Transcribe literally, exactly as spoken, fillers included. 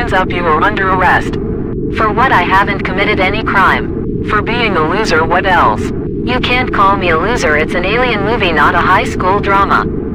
Hands up, you are under arrest. For what? I haven't committed any crime. For being a loser, what else? You can't call me a loser, it's an alien movie, not a high school drama.